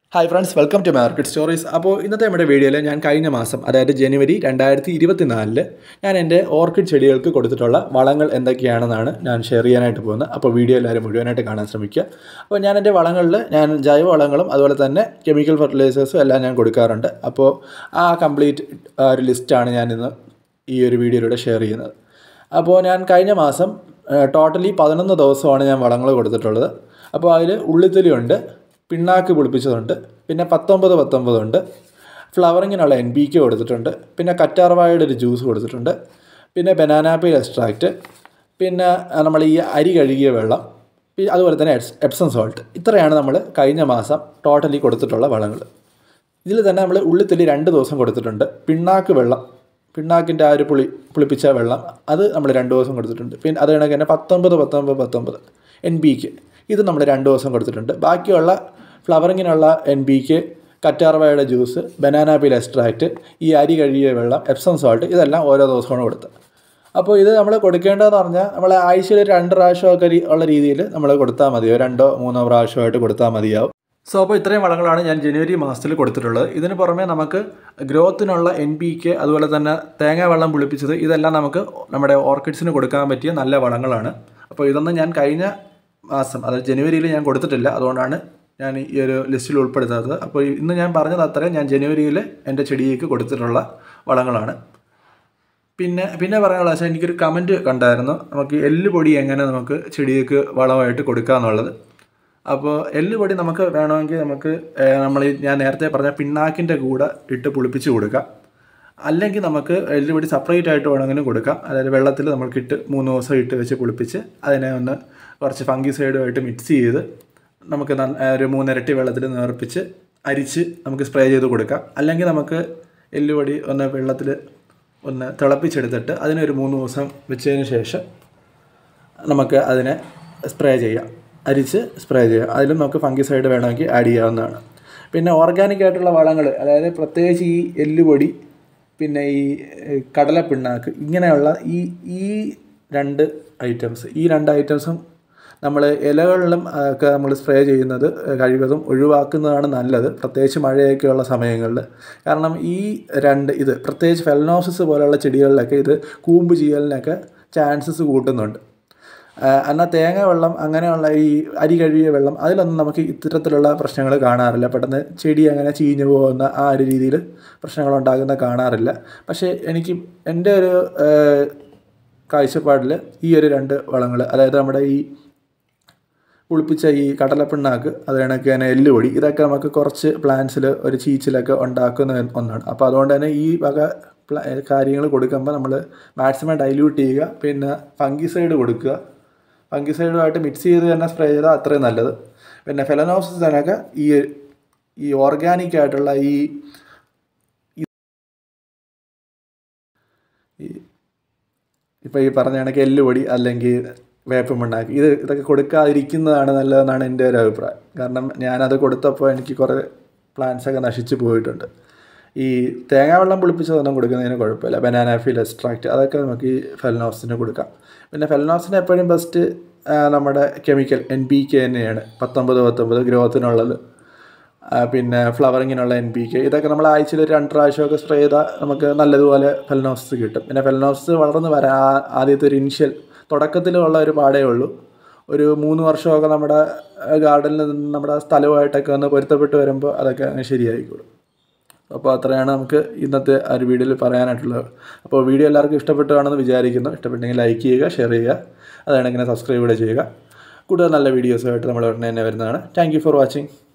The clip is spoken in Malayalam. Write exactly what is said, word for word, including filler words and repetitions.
Hi friends, welcome to Market Stories. അപ്പോൾ ഇന്നത്തെ നമ്മുടെ വീഡിയോയിൽ ഞാൻ കഴിഞ്ഞ മാസം അതായത് ജനുവരി രണ്ടായിരത്തി ഇരുപത്തിനാലില് ഞാൻ എൻ്റെ ഓർക്കിഡ് ചെടികൾക്ക് കൊടുത്തിട്ടുള്ള വളങ്ങൾ എന്തൊക്കെയാണെന്നാണ് ഞാൻ ഷെയർ ചെയ്യാനായിട്ട് പോകുന്നത്. അപ്പോൾ വീഡിയോ എല്ലാവരും മുഴുവനായിട്ട് കാണാൻ ശ്രമിക്കുക. അപ്പോൾ ഞാൻ എൻ്റെ വളങ്ങളിൽ ഞാൻ ജൈവ വളങ്ങളും അതുപോലെ തന്നെ കെമിക്കൽ ഫെർട്ടിലൈസേഴ്സും എല്ലാം ഞാൻ കൊടുക്കാറുണ്ട്. അപ്പോൾ ആ കംപ്ലീറ്റ് ഒരു ലിസ്റ്റാണ് ഞാൻ ഇന്ന് ഈ ഒരു വീഡിയോയിലൂടെ ഷെയർ ചെയ്യുന്നത്. അപ്പോൾ ഞാൻ കഴിഞ്ഞ മാസം ടോട്ടലി പതിനൊന്ന് ദിവസമാണ് ഞാൻ വളങ്ങൾ കൊടുത്തിട്ടുള്ളത്. അപ്പോൾ അതിൽ ഉള്ളിത്തൊലിയുണ്ട്, പിണ്ണാക്ക് പുളിപ്പിച്ചതുണ്ട്, പിന്നെ പത്തൊമ്പത് പത്തൊമ്പതുണ്ട്, ഫ്ലവറിങ്ങിനുള്ള എൻ ബി കെ കൊടുത്തിട്ടുണ്ട്, പിന്നെ കറ്റാർവാഴയുടെ ഒരു ജ്യൂസ് കൊടുത്തിട്ടുണ്ട്, പിന്നെ ബനാനാപ്പീൽ എക്സ്ട്രാക്റ്റ്, പിന്നെ നമ്മൾ ഈ അരി കഴുകിയ വെള്ളം, അതുപോലെ തന്നെ എപ്സം സോൾട്ട്. ഇത്രയാണ് നമ്മൾ കഴിഞ്ഞ മാസം ടോട്ടലി കൊടുത്തിട്ടുള്ള വളങ്ങൾ. ഇതിൽ തന്നെ നമ്മൾ ഉള്ളിത്തൊലി രണ്ട് ദിവസം കൊടുത്തിട്ടുണ്ട്. പിണ്ണാക്ക് വെള്ളം, പിണ്ണാക്കിൻ്റെ ആ ഒരു പുളി പുളിപ്പിച്ച വെള്ളം അത് നമ്മൾ രണ്ട് ദിവസം കൊടുത്തിട്ടുണ്ട്. പിന്നെ അത് കണക്ക് തന്നെ പത്തൊമ്പത് പത്തൊമ്പത് പത്തൊമ്പത് എൻ ബി കെ ഇത് നമ്മൾ രണ്ട് ദിവസം കൊടുത്തിട്ടുണ്ട്. ബാക്കിയുള്ള ഫ്ലവറിങ്ങിനുള്ള എൻ ബി കെ, കറ്റാർവാഴയുടെ ജ്യൂസ്, ബനാനാപ്പീൽ എക്സ്ട്രാക്റ്റ്, ഈ അരി കഴുകിയ വെള്ളം, എപ്സം സോൾട്ട് ഇതെല്ലാം ഓരോ ദിവസമാണ് കൊടുത്തത്. അപ്പോൾ ഇത് നമ്മൾ കൊടുക്കേണ്ടതെന്ന് പറഞ്ഞാൽ നമ്മൾ ആഴ്ചയിൽ രണ്ട് പ്രാവശ്യമൊക്കെ ഉള്ള രീതിയിൽ നമ്മൾ കൊടുത്താൽ മതിയോ, രണ്ടോ മൂന്നോ പ്രാവശ്യമായിട്ട് കൊടുത്താൽ മതിയാവും. സോ അപ്പോൾ ഇത്രയും വളങ്ങളാണ് ഞാൻ ജനുവരി മാസത്തിൽ കൊടുത്തിട്ടുള്ളത്. ഇതിന് പുറമെ നമുക്ക് ഗ്രോത്തിനുള്ള എൻ പി കെ, അതുപോലെ തന്നെ തേങ്ങ വെള്ളം പുളിപ്പിച്ചത്, ഇതെല്ലാം നമുക്ക് നമ്മുടെ ഓർക്കിഡ്സിന് കൊടുക്കാൻ പറ്റിയ നല്ല വളങ്ങളാണ്. അപ്പോൾ ഇതൊന്നും ഞാൻ കഴിഞ്ഞ മാസം അതായത് ജനുവരിയിൽ ഞാൻ കൊടുത്തിട്ടില്ല, അതുകൊണ്ടാണ് ഞാൻ ഈ ഒരു ലിസ്റ്റിൽ ഉൾപ്പെടുത്താത്തത്. അപ്പോൾ ഇന്ന് ഞാൻ പറഞ്ഞത് അത്രയും ഞാൻ ജനുവരിയിൽ എൻ്റെ ചെടിക്ക് കൊടുത്തിട്ടുള്ള വളങ്ങളാണ്. പിന്നെ പിന്നെ പറയാനുള്ള വെച്ചാൽ എനിക്കൊരു കമൻറ്റ് കണ്ടായിരുന്നു, നമുക്ക് എല്ലുപൊടി എങ്ങനെ നമുക്ക് ചെടിക്ക് വളമായിട്ട് കൊടുക്കാമെന്നുള്ളത്. അപ്പോൾ എല്ലുപൊടി നമുക്ക് വേണമെങ്കിൽ നമുക്ക് നമ്മൾ ഞാൻ നേരത്തെ പറഞ്ഞ പിണ്ണാക്കിൻ്റെ കൂടെ ഇട്ട് പുളിപ്പിച്ച് കൊടുക്കാം, അല്ലെങ്കിൽ നമുക്ക് എല്ലുപൊടി സെപ്പറേറ്റ് ആയിട്ട് വേണമെങ്കിലും കൊടുക്കാം. അതായത് വെള്ളത്തിൽ നമുക്കിട്ട് മൂന്ന് ദിവസം ഇട്ട് വെച്ച് പുളിപ്പിച്ച് അതിനെ ഒന്ന് കുറച്ച് ഫംഗിസൈഡുമായിട്ട് മിക്സ് ചെയ്ത് നമുക്ക് ഒരു മൂന്നിരട്ടി വെള്ളത്തിൽ നേർപ്പിച്ച് അരിച്ച് നമുക്ക് സ്പ്രേ ചെയ്ത് കൊടുക്കാം. അല്ലെങ്കിൽ നമുക്ക് എല്ലുപൊടി ഒന്ന് വെള്ളത്തിൽ ഒന്ന് തിളപ്പിച്ചെടുത്തിട്ട് അതിനൊരു മൂന്ന് ദിവസം വെച്ചതിന് ശേഷം നമുക്ക് അതിനെ സ്പ്രേ ചെയ്യാം, അരിച്ച് സ്പ്രേ ചെയ്യാം. അതിലും നമുക്ക് ഫംഗിസൈഡ് വേണമെങ്കിൽ ആഡ് ചെയ്യാവുന്നതാണ്. പിന്നെ ഓർഗാനിക് ആയിട്ടുള്ള വളങ്ങൾ, അതായത് പ്രത്യേകിച്ച് ഈ എല്ലുപൊടി, പിന്നെ ഈ കടലപ്പിണ്ണാക്ക്, ഇങ്ങനെയുള്ള ഈ ഈ രണ്ട് ഐറ്റംസ് ഈ രണ്ട് ഐറ്റംസും നമ്മൾ ഇലകളിലും ഒക്കെ നമ്മൾ സ്പ്രേ ചെയ്യുന്നത് കഴിവതും ഒഴിവാക്കുന്നതാണ് നല്ലത്, പ്രത്യേകിച്ച് മഴയൊക്കെയുള്ള സമയങ്ങളിൽ. കാരണം ഈ രണ്ട് ഇത് പ്രത്യേകിച്ച് ഫെലനോസിസ് പോലെയുള്ള ചെടികളിലൊക്കെ ഇത് കൂമ്പ് ചെയ്യലിനൊക്കെ ചാൻസസ് കൂട്ടുന്നുണ്ട്. എന്നാൽ തേങ്ങ വെള്ളം, അങ്ങനെയുള്ള ഈ അരി കഴുകിയ വെള്ളം, അതിലൊന്നും നമുക്ക് ഇത്തരത്തിലുള്ള പ്രശ്നങ്ങൾ കാണാറില്ല. പെട്ടെന്ന് ചെടി അങ്ങനെ ചീഞ്ഞു പോകുന്ന ആ ഒരു രീതിയിൽ പ്രശ്നങ്ങളുണ്ടാകുന്ന കാണാറില്ല. പക്ഷേ എനിക്ക് എൻ്റെ ഒരു കാഴ്ചപ്പാടിൽ ഈ ഒരു രണ്ട് വളങ്ങൾ, അതായത് നമ്മുടെ ഈ പുളിപ്പിച്ച ഈ കടലപ്പിണ്ണാക്ക്, അത് കണക്ക് തന്നെ എല്ലുപൊടി, ഇതൊക്കെ നമുക്ക് കുറച്ച് പ്ലാന്റ്സിൽ ഒരു ചീച്ചിലൊക്കെ ഉണ്ടാക്കുന്ന ഒന്നാണ്. അപ്പോൾ അതുകൊണ്ട് തന്നെ ഈ വക കാര്യങ്ങൾ കൊടുക്കുമ്പോൾ നമ്മൾ മാക്സിമം ഡൈല്യൂട്ട് ചെയ്യുക. പിന്നെ ഫംഗിസൈഡ് കൊടുക്കുക, ഫംഗിസൈഡുമായിട്ട് മിക്സ് ചെയ്ത് തന്നെ സ്പ്രേ ചെയ്താൽ അത്രയും നല്ലത്. പിന്നെ ഫെലനോസിസിനൊക്കെ ഈ ഈ ഓർഗാനിക് ആയിട്ടുള്ള ഈ ഇപ്പോൾ ഈ പറഞ്ഞ കണക്ക് എല്ലുപൊടി അല്ലെങ്കിൽ വേപ്പും പിണ്ണാക്ക്, ഇത് ഇതൊക്കെ കൊടുക്കാതിരിക്കുന്നതാണ് നല്ലതെന്നാണ് എൻ്റെ ഒരു അഭിപ്രായം. കാരണം ഞാനത് കൊടുത്തപ്പോൾ എനിക്ക് കുറേ പ്ലാന്റ്സൊക്കെ നശിച്ചു പോയിട്ടുണ്ട്. ഈ തേങ്ങ വെള്ളം പുളിപ്പിച്ചതൊന്നും കൊടുക്കുന്നതിന് കുഴപ്പമില്ല. ബനാനാപ്പീൽ എക്സ്ട്രാക്റ്റ് അതൊക്കെ നമുക്ക് ഈ ഫെലനോസിന് കൊടുക്കാം. പിന്നെ ഫെലനോസിന് എപ്പോഴും ബെസ്റ്റ് നമ്മുടെ കെമിക്കൽ എൻ ബി കെ തന്നെയാണ്. പത്തൊമ്പത് പത്തൊമ്പത് ഗ്രോത്തിനുള്ളത്, പിന്നെ ഫ്ലവറിങ്ങിനുള്ള എൻ ബി കെ, ഇതൊക്കെ നമ്മൾ ആഴ്ചയിൽ രണ്ട് പ്രാവശ്യമൊക്കെ സ്പ്രേ ചെയ്താൽ നമുക്ക് നല്ലതുപോലെ ഫെലനോസിസ് കിട്ടും. പിന്നെ ഫെലനോസിസ് വളർന്ന് വരാൻ ആദ്യത്തെ ഒരു ഇനിഷ്യൽ തുടക്കത്തിലുള്ള ഒരു പാടേ ഉള്ളൂ. ഒരു മൂന്ന് വർഷമൊക്കെ നമ്മുടെ ഗാർഡനിൽ നിന്ന് നമ്മുടെ സ്ഥലമായിട്ടൊക്കെ ഒന്ന് പൊരുത്തപ്പെട്ട് വരുമ്പോൾ അതൊക്കെ അങ്ങ് ശരിയായിക്കോളും. അപ്പോൾ അത്രയാണ് നമുക്ക് ഇന്നത്തെ ആ ഒരു വീഡിയോയിൽ പറയാനായിട്ടുള്ളത്. അപ്പോൾ വീഡിയോ എല്ലാവർക്കും ഇഷ്ടപ്പെട്ടു കാണുമെന്ന് വിചാരിക്കുന്നു. ഇഷ്ടപ്പെട്ടെങ്കിൽ ലൈക്ക് ചെയ്യുക, ഷെയർ ചെയ്യുക, അതാണെങ്കിൽ സബ്സ്ക്രൈബ് കൂടെ ചെയ്യുക. കൂടുതൽ നല്ല വീഡിയോസുമായിട്ട് നമ്മൾ ഉടനെ തന്നെ വരുന്നതാണ്. Thank you for watching.